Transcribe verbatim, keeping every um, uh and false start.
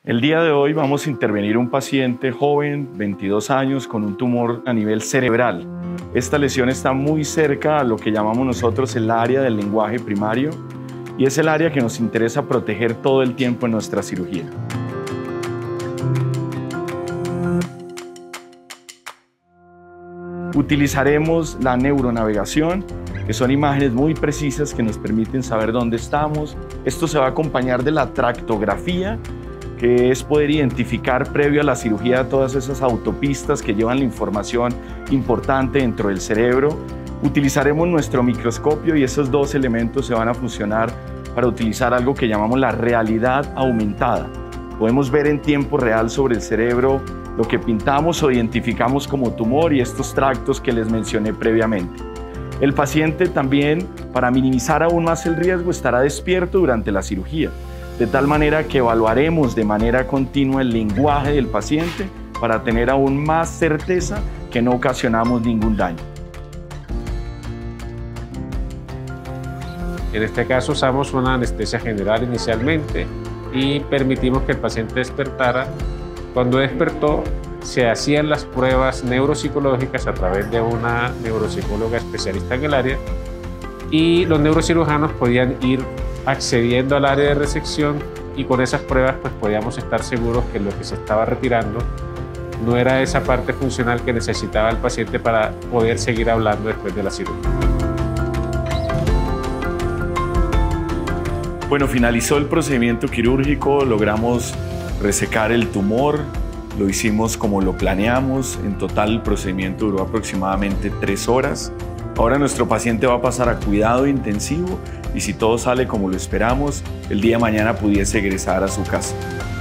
El día de hoy vamos a intervenir un paciente joven, veintidós años, con un tumor a nivel cerebral. Esta lesión está muy cerca a lo que llamamos nosotros el área del lenguaje primario y es el área que nos interesa proteger todo el tiempo en nuestra cirugía. Utilizaremos la neuronavegación, que son imágenes muy precisas que nos permiten saber dónde estamos. Esto se va a acompañar de la tractografía, que es poder identificar previo a la cirugía todas esas autopistas que llevan la información importante dentro del cerebro. Utilizaremos nuestro microscopio y esos dos elementos se van a fusionar para utilizar algo que llamamos la realidad aumentada. Podemos ver en tiempo real sobre el cerebro lo que pintamos o identificamos como tumor y estos tractos que les mencioné previamente. El paciente también, para minimizar aún más el riesgo, estará despierto durante la cirugía, de tal manera que evaluaremos de manera continua el lenguaje del paciente para tener aún más certeza que no ocasionamos ningún daño. En este caso usamos una anestesia general inicialmente y permitimos que el paciente despertara. Cuando despertó, se hacían las pruebas neuropsicológicas a través de una neuropsicóloga especialista en el área y los neurocirujanos podían ir accediendo al área de resección y con esas pruebas pues podíamos estar seguros que lo que se estaba retirando no era esa parte funcional que necesitaba el paciente para poder seguir hablando después de la cirugía. Bueno, finalizó el procedimiento quirúrgico, logramos resecar el tumor, lo hicimos como lo planeamos. En total el procedimiento duró aproximadamente tres horas. Ahora nuestro paciente va a pasar a cuidado intensivo y si todo sale como lo esperamos, el día de mañana pudiese egresar a su casa.